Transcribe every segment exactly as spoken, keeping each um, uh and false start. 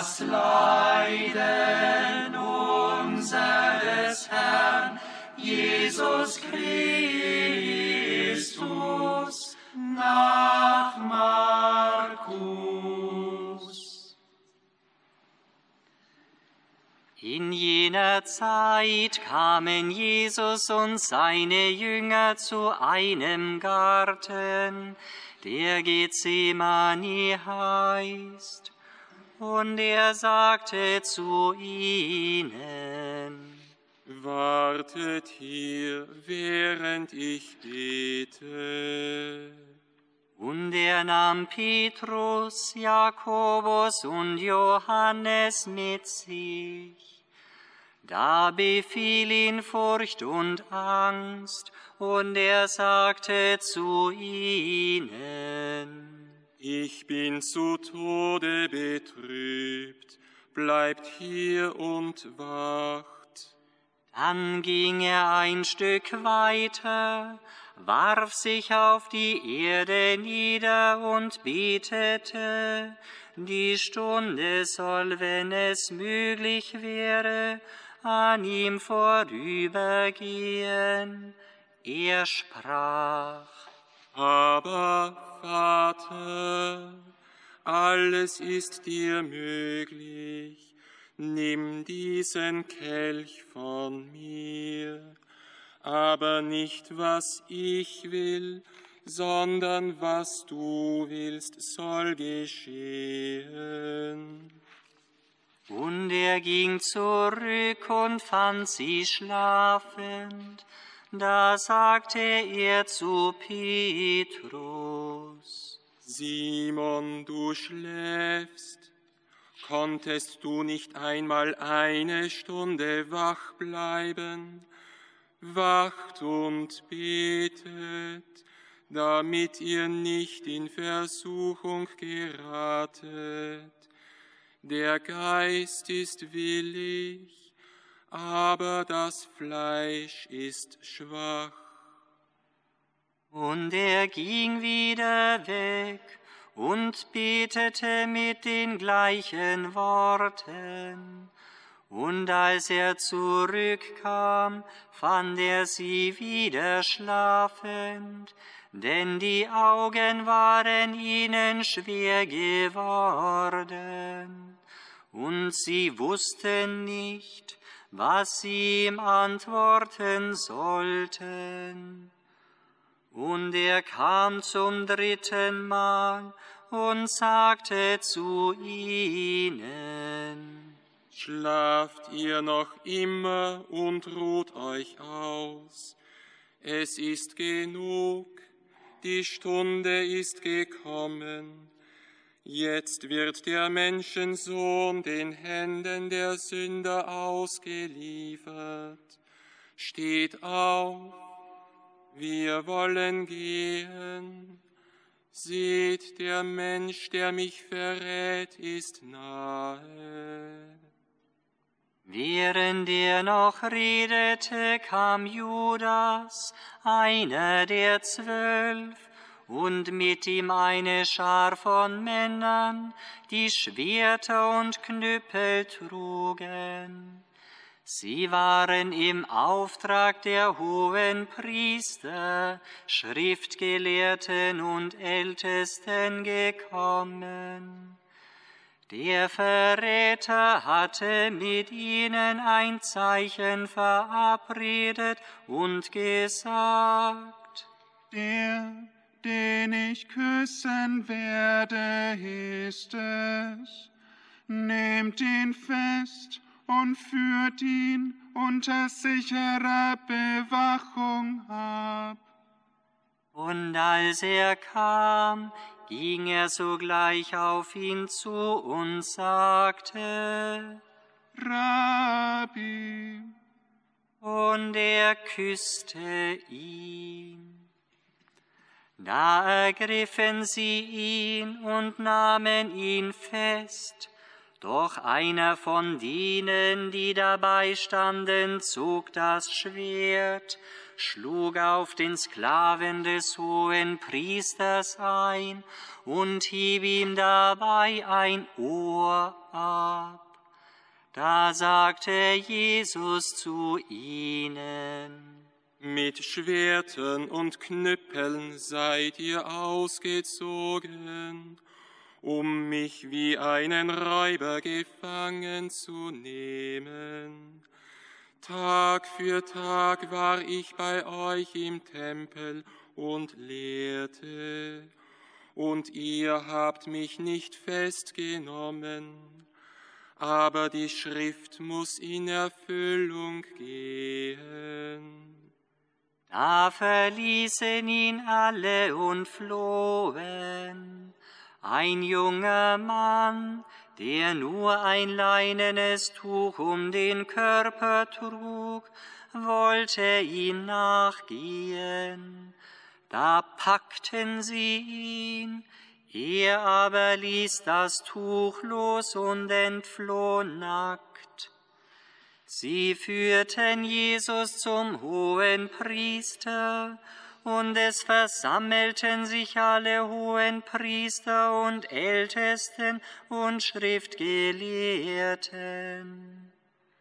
das Leiden unseres Herrn Jesus Christus nach Markus. In jener Zeit kamen Jesus und seine Jünger zu einem Garten, der Gethsemane heißt. Und er sagte zu ihnen: Wartet hier, während ich bete. Und er nahm Petrus, Jakobus und Johannes mit sich. Da befiel ihn Furcht und Angst, und er sagte zu ihnen: Ich bin zu Tode betrübt, bleibt hier und wacht. Dann ging er ein Stück weiter, warf sich auf die Erde nieder und betete, die Stunde soll, wenn es möglich wäre, an ihm vorübergehen. Er sprach: Aber Vater, alles ist dir möglich, nimm diesen Kelch von mir, aber nicht was ich will, sondern was du willst, soll geschehen. Und er ging zurück und fand sie schlafend. Da sagte er zu Petrus: Simon, du schläfst. Konntest du nicht einmal eine Stunde wach bleiben? Wacht und betet, damit ihr nicht in Versuchung geratet. Der Geist ist willig, aber das Fleisch ist schwach. Und er ging wieder weg und betete mit den gleichen Worten. Und als er zurückkam, fand er sie wieder schlafend, denn die Augen waren ihnen schwer geworden. Und sie wussten nicht, was sie ihm antworten sollten. Und er kam zum dritten Mal und sagte zu ihnen: Schlaft ihr noch immer und ruht euch aus. Es ist genug, die Stunde ist gekommen. Jetzt wird der Menschensohn den Händen der Sünder ausgeliefert. Steht auf, wir wollen gehen. Seht, der Mensch, der mich verrät, ist nahe. Während er noch redete, kam Judas, einer der Zwölf, und mit ihm eine Schar von Männern, die Schwerter und Knüppel trugen. Sie waren im Auftrag der hohen Priester, Schriftgelehrten und Ältesten gekommen. Der Verräter hatte mit ihnen ein Zeichen verabredet und gesagt: Der, den ich küssen werde, ist es. Nehmt ihn fest und führt ihn unter sicherer Bewachung ab. Und als er kam, ging er sogleich auf ihn zu und sagte: Rabbi. Und er küsste ihn. Da ergriffen sie ihn und nahmen ihn fest. Doch einer von denen, die dabei standen, zog das Schwert, schlug auf den Sklaven des hohen Priesters ein und hieb ihm dabei ein Ohr ab. Da sagte Jesus zu ihnen: Mit Schwertern und Knüppeln seid ihr ausgezogen, um mich wie einen Räuber gefangen zu nehmen. Tag für Tag war ich bei euch im Tempel und lehrte, und ihr habt mich nicht festgenommen. Aber die Schrift muss in Erfüllung gehen. Da verließen ihn alle und flohen. Ein junger Mann, der nur ein leinenes Tuch um den Körper trug, wollte ihm nachgehen. Da packten sie ihn, er aber ließ das Tuch los und entfloh nackt. Sie führten Jesus zum hohen Priester, und es versammelten sich alle hohen Priester und Ältesten und Schriftgelehrten.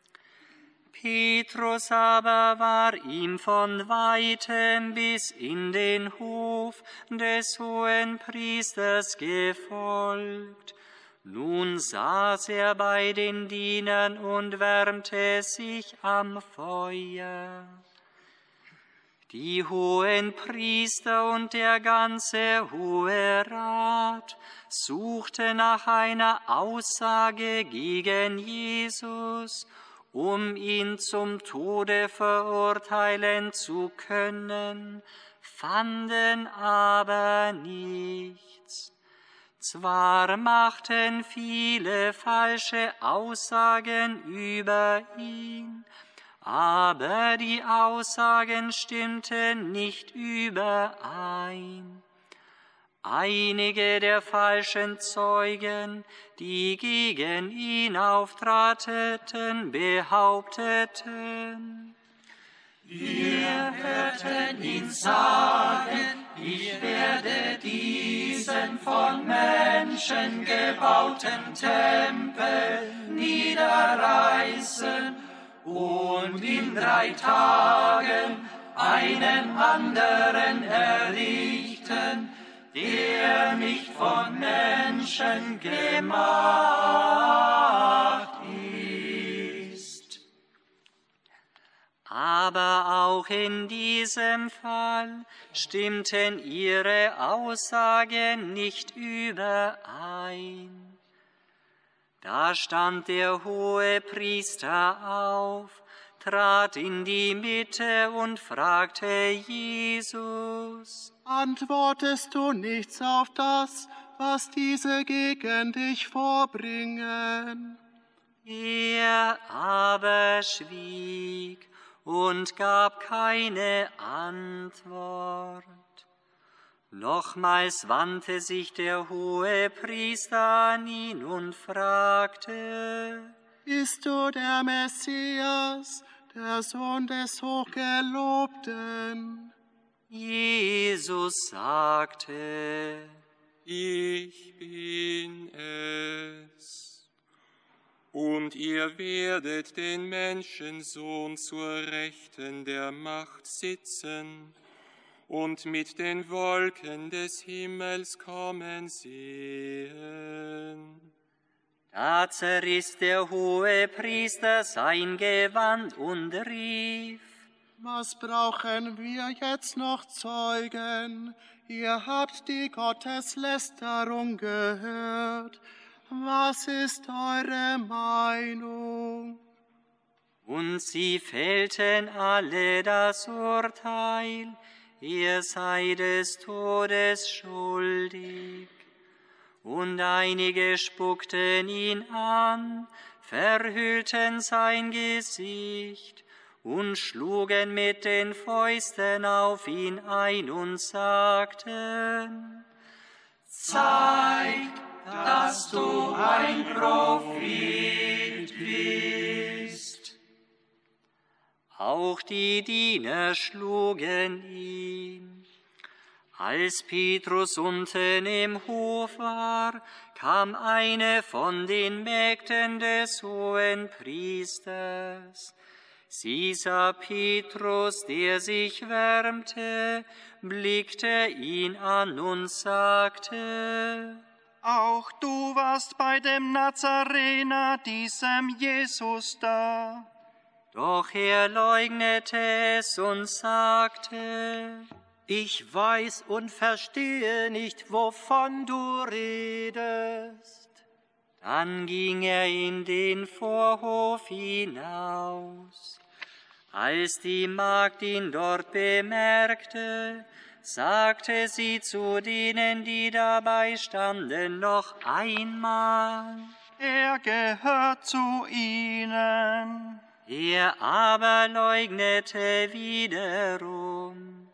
Petrus aber war ihm von weitem bis in den Hof des hohen Priesters gefolgt. Nun saß er bei den Dienern und wärmte sich am Feuer. Die hohen Priester und der ganze Hohe Rat suchten nach einer Aussage gegen Jesus, um ihn zum Tode verurteilen zu können, fanden aber nichts. Zwar machten viele falsche Aussagen über ihn, aber die Aussagen stimmten nicht überein. Einige der falschen Zeugen, die gegen ihn auftrateten, behaupteten: Wir hörten ihn sagen, ich werde diesen von Menschen gebauten Tempel niederreißen und in drei Tagen einen anderen errichten, der nicht von Menschen gemacht ist. Aber auch in diesem Fall stimmten ihre Aussagen nicht überein. Da stand der hohe Priester auf, trat in die Mitte und fragte Jesus: Antwortest du nichts auf das, was diese gegen dich vorbringen? Er aber schwieg und gab keine Antwort. Nochmals wandte sich der hohe Priester an ihn und fragte: Bist du der Messias, der Sohn des Hochgelobten? Jesus sagte: Ich bin es. Und ihr werdet den Menschensohn zur Rechten der Macht sitzen und mit den Wolken des Himmels kommen sehen. Da zerriss der hohe Priester sein Gewand und rief: Was brauchen wir jetzt noch Zeugen? Ihr habt die Gotteslästerung gehört. Was ist eure Meinung? Und sie fällten alle das Urteil, er sei des Todes schuldig. Und einige spuckten ihn an, verhüllten sein Gesicht und schlugen mit den Fäusten auf ihn ein und sagten: Zeig, dass du ein Prophet bist. Auch die Diener schlugen ihn. Als Petrus unten im Hof war, kam eine von den Mägden des Hohenpriesters. Sie sah Petrus, der sich wärmte, blickte ihn an und sagte: Auch du warst bei dem Nazarener, diesem Jesus, da. Doch er leugnete es und sagte: Ich weiß und verstehe nicht, wovon du redest. Dann ging er in den Vorhof hinaus. Als die Magd ihn dort bemerkte, sagte sie zu denen, die dabei standen, noch einmal: Er gehört zu ihnen. Er aber leugnete wiederum.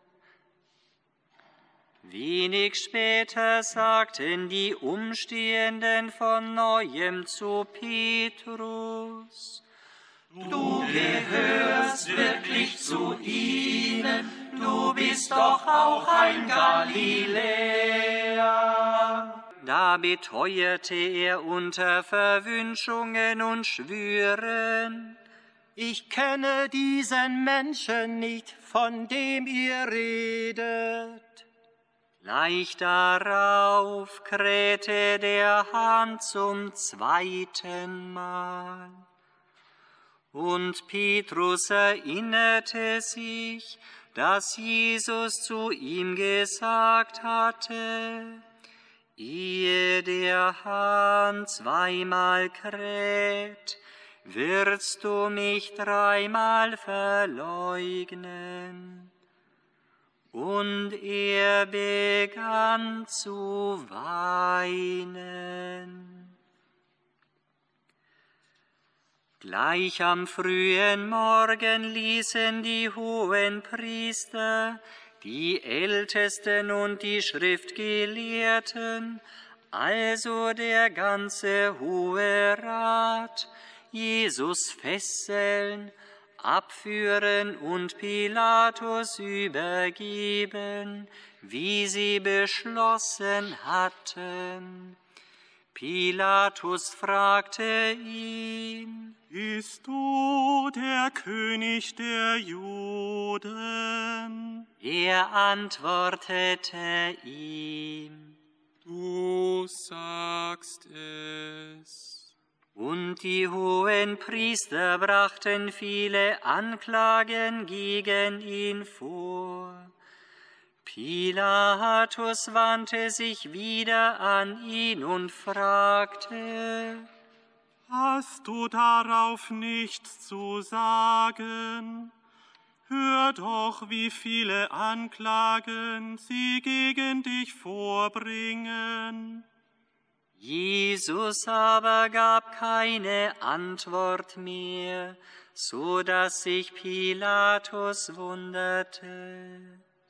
Wenig später sagten die Umstehenden von Neuem zu Petrus: Du gehörst wirklich zu ihnen, du bist doch auch ein Galiläer. Da beteuerte er unter Verwünschungen und Schwüren: Ich kenne diesen Menschen nicht, von dem ihr redet. Gleich darauf krähte der Hahn zum zweiten Mal. Und Petrus erinnerte sich, dass Jesus zu ihm gesagt hatte: Ehe der Hahn zweimal kräht, wirst du mich dreimal verleugnen. Und er begann zu weinen. Gleich am frühen Morgen ließen die Hohenpriester, die Ältesten und die Schriftgelehrten, also der ganze Hohe Rat, Jesus fesseln, abführen und Pilatus übergeben, wie sie beschlossen hatten. Pilatus fragte ihn: Bist du der König der Juden? Er antwortete ihm: Du sagst es. Und die Hohenpriester brachten viele Anklagen gegen ihn vor. Pilatus wandte sich wieder an ihn und fragte: Hast du darauf nichts zu sagen? Hör doch, wie viele Anklagen sie gegen dich vorbringen. Jesus aber gab keine Antwort mehr, so dass sich Pilatus wunderte.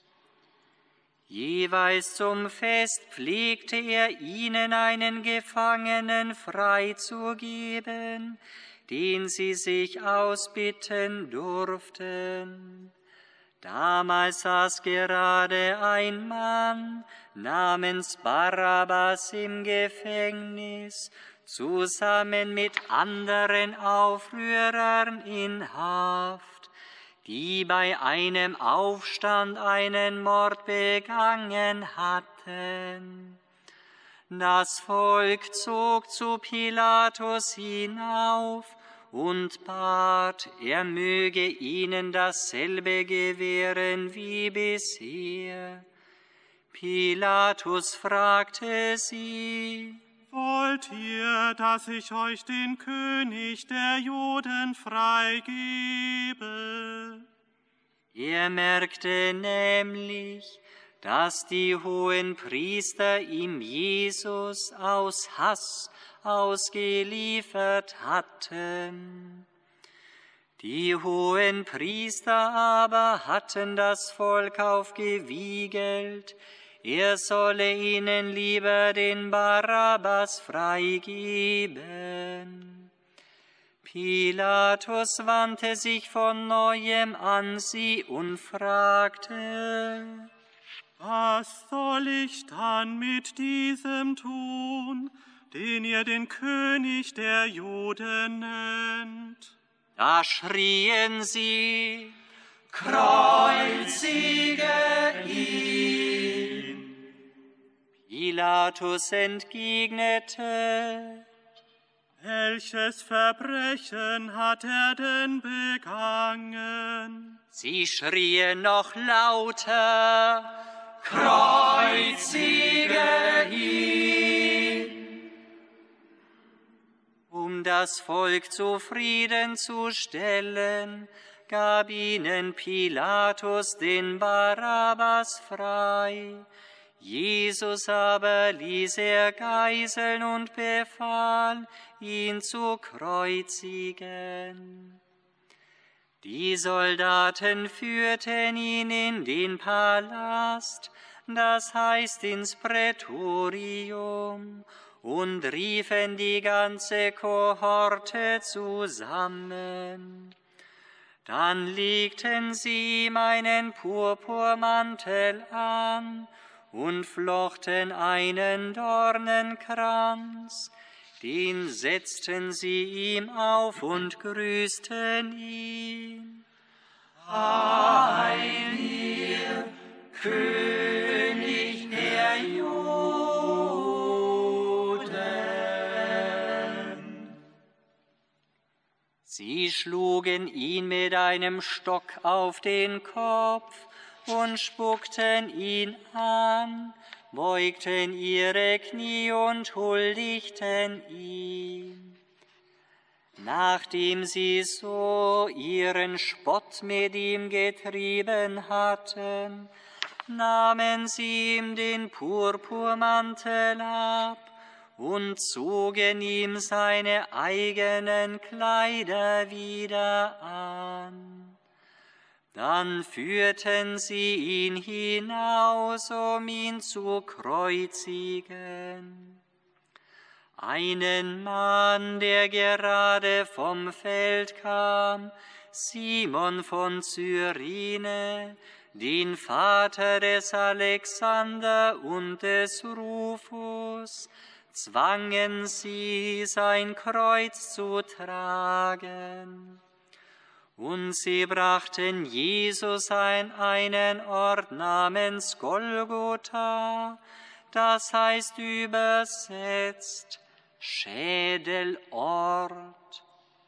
Jeweils zum Fest pflegte er ihnen einen Gefangenen freizugeben, den sie sich ausbitten durften. Damals saß gerade ein Mann namens Barabbas im Gefängnis, zusammen mit anderen Aufrührern in Haft, die bei einem Aufstand einen Mord begangen hatten. Das Volk zog zu Pilatus hinauf und bat, er möge ihnen dasselbe gewähren wie bisher. Pilatus fragte sie: Wollt ihr, dass ich euch den König der Juden freigebe? Er merkte nämlich, dass die Hohenpriester ihm Jesus aus Hass ausgeliefert hatten. Die Hohenpriester aber hatten das Volk aufgewiegelt, er solle ihnen lieber den Barabbas freigeben. Pilatus wandte sich von neuem an sie und fragte: Was soll ich dann mit diesem tun, den ihr den König der Juden nennt? Da schrien sie: Kreuzige ihn! Pilatus entgegnete: Welches Verbrechen hat er denn begangen? Sie schrien noch lauter: Kreuzige ihn! Um das Volk zufriedenzustellen, gab ihnen Pilatus den Barabbas frei. Jesus aber ließ er geißeln und befahl, ihn zu kreuzigen. Die Soldaten führten ihn in den Palast, das heißt ins Prätorium, und riefen die ganze Kohorte zusammen. Dann legten sie ihm einen Purpurmantel an und flochten einen Dornenkranz, den setzten sie ihm auf und grüßten ihn. Heil dir, König der Juden! Sie schlugen ihn mit einem Stock auf den Kopf und spuckten ihn an, beugten ihre Knie und huldigten ihm. Nachdem sie so ihren Spott mit ihm getrieben hatten, nahmen sie ihm den Purpurmantel ab und zogen ihm seine eigenen Kleider wieder an. Dann führten sie ihn hinaus, um ihn zu kreuzigen. Einen Mann, der gerade vom Feld kam, Simon von Cyrene, den Vater des Alexander und des Rufus, zwangen sie, sein Kreuz zu tragen. Und sie brachten Jesus an einen Ort namens Golgotha, das heißt übersetzt Schädelort.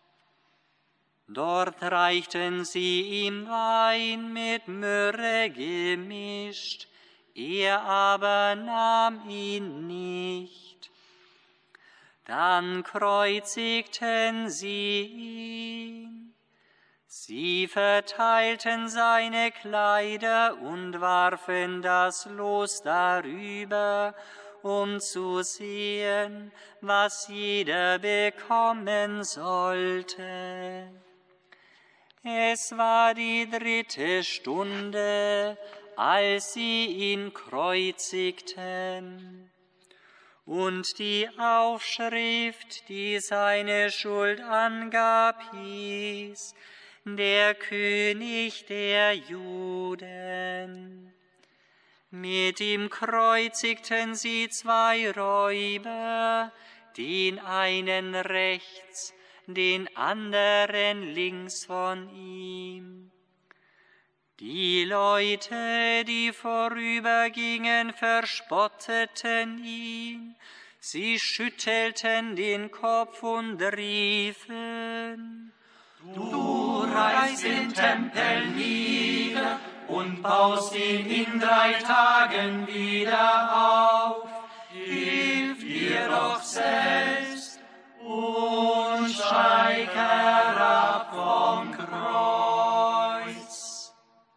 Dort reichten sie ihm Wein mit Myrrhe gemischt, er aber nahm ihn nicht. Dann kreuzigten sie ihn. Sie verteilten seine Kleider und warfen das Los darüber, um zu sehen, was jeder bekommen sollte. Es war die dritte Stunde, als sie ihn kreuzigten. Und die Aufschrift, die seine Schuld angab, hieß: Der König der Juden. Mit ihm kreuzigten sie zwei Räuber, den einen rechts, den anderen links von ihm. Die Leute, die vorübergingen, verspotteten ihn. Sie schüttelten den Kopf und riefen: Du reißt den Tempel nieder und baust ihn in drei Tagen wieder auf. Hilf dir doch selbst und steig herab vom Kreuz.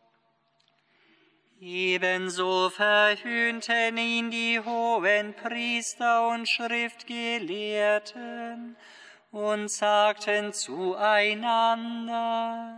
Ebenso verhöhnten ihn die Hohenpriester und Schriftgelehrten und sagten zueinander: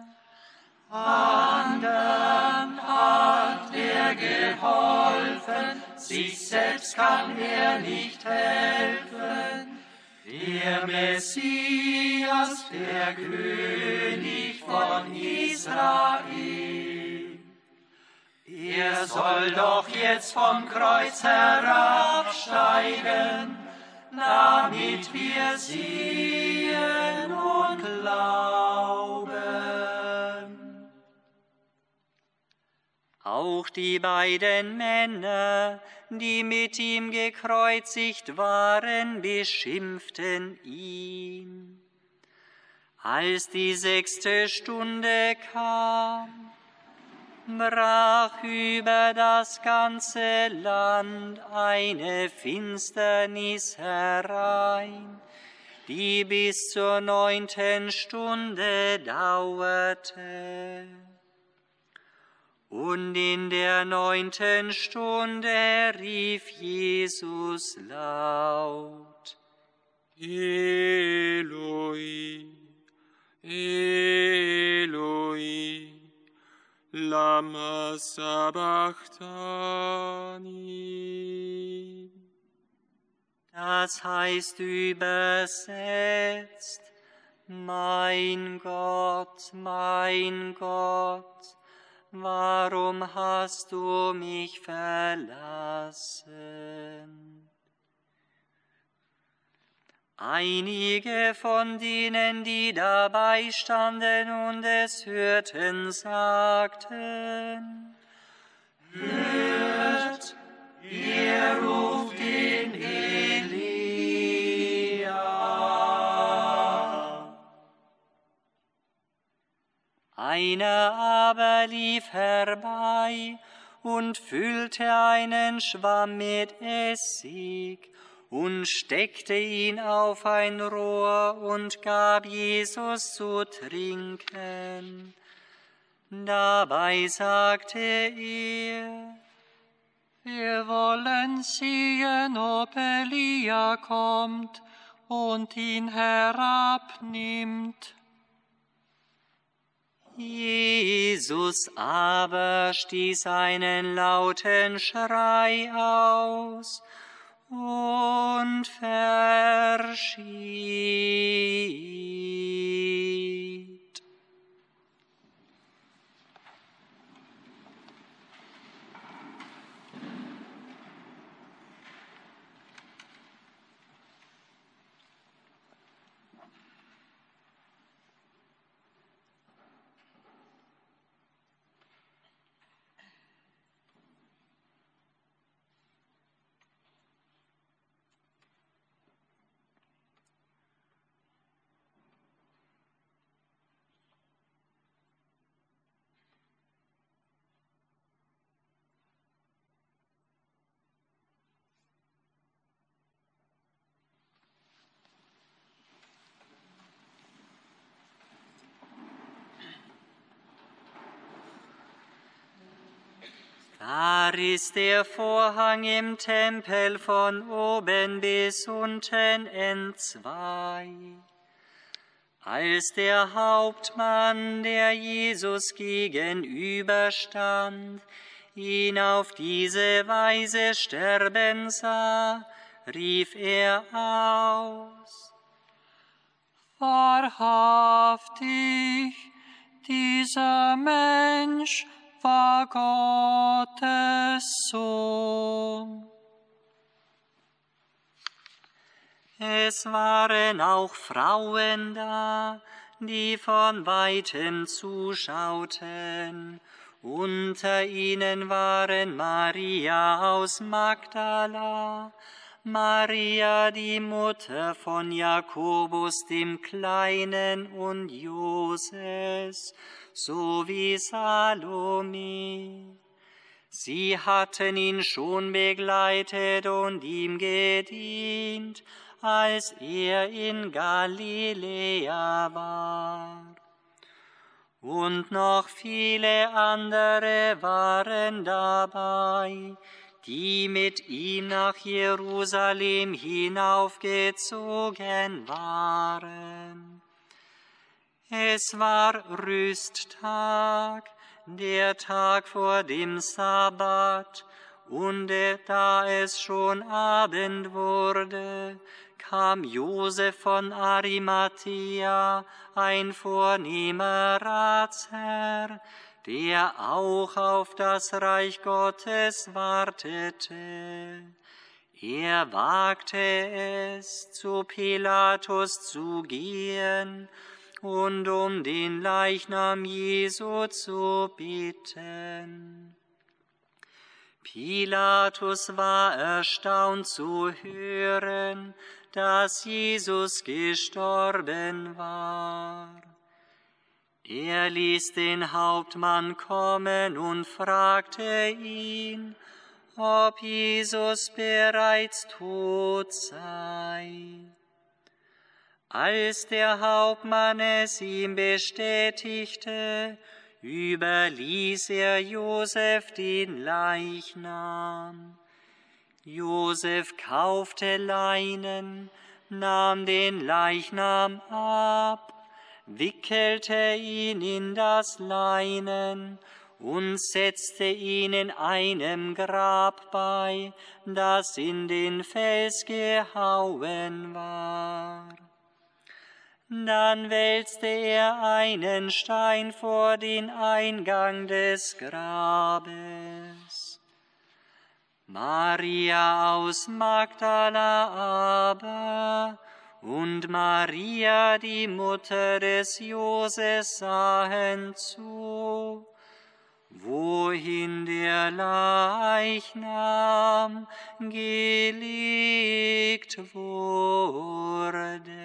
Andern hat er geholfen, sich selbst kann er nicht helfen. Der Messias, der König von Israel. Er soll doch jetzt vom Kreuz herabsteigen, damit wir sehen und glauben. Auch die beiden Männer, die mit ihm gekreuzigt waren, beschimpften ihn. Als die sechste Stunde kam, brach über das ganze Land eine Finsternis herein, die bis zur neunten Stunde dauerte. Und in der neunten Stunde rief Jesus laut: Eloi, Eloi, lama sabachthani. Das heißt übersetzt: Mein Gott, mein Gott, warum hast du mich verlassen? Einige von denen, die dabei standen und es hörten, sagten: Hört, er ruft den Elia. Einer aber lief herbei und füllte einen Schwamm mit Essig und steckte ihn auf ein Rohr und gab Jesus zu trinken. Dabei sagte er: Wir wollen sehen, ob Elia kommt und ihn herabnimmt. Jesus aber stieß einen lauten Schrei aus und verschied. Da riss der Vorhang im Tempel von oben bis unten entzwei. Als der Hauptmann, der Jesus gegenüberstand, ihn auf diese Weise sterben sah, rief er aus: Wahrhaftig, dieser Mensch war Gottes Sohn. Es waren auch Frauen da, die von Weitem zuschauten. Unter ihnen waren Maria aus Magdala, Maria die Mutter von Jakobus dem Kleinen und Joses, sowie Salome. Sie hatten ihn schon begleitet und ihm gedient, als er in Galiläa war. Und noch viele andere waren dabei, die mit ihm nach Jerusalem hinaufgezogen waren. Es war Rüsttag, der Tag vor dem Sabbat, und da es schon Abend wurde, kam Josef von Arimathea, ein vornehmer Ratsherr, der auch auf das Reich Gottes wartete. Er wagte es, zu Pilatus zu gehen und um den Leichnam Jesu zu bitten. Pilatus war erstaunt zu hören, dass Jesus gestorben war. Er ließ den Hauptmann kommen und fragte ihn, ob Jesus bereits tot sei. Als der Hauptmann es ihm bestätigte, überließ er Josef den Leichnam. Josef kaufte Leinen, nahm den Leichnam ab, wickelte ihn in das Leinen und setzte ihn in einem Grab bei, das in den Fels gehauen war. Dann wälzte er einen Stein vor den Eingang des Grabes. Maria aus Magdala aber und Maria, die Mutter des Joses, sahen zu, wohin der Leichnam gelegt wurde.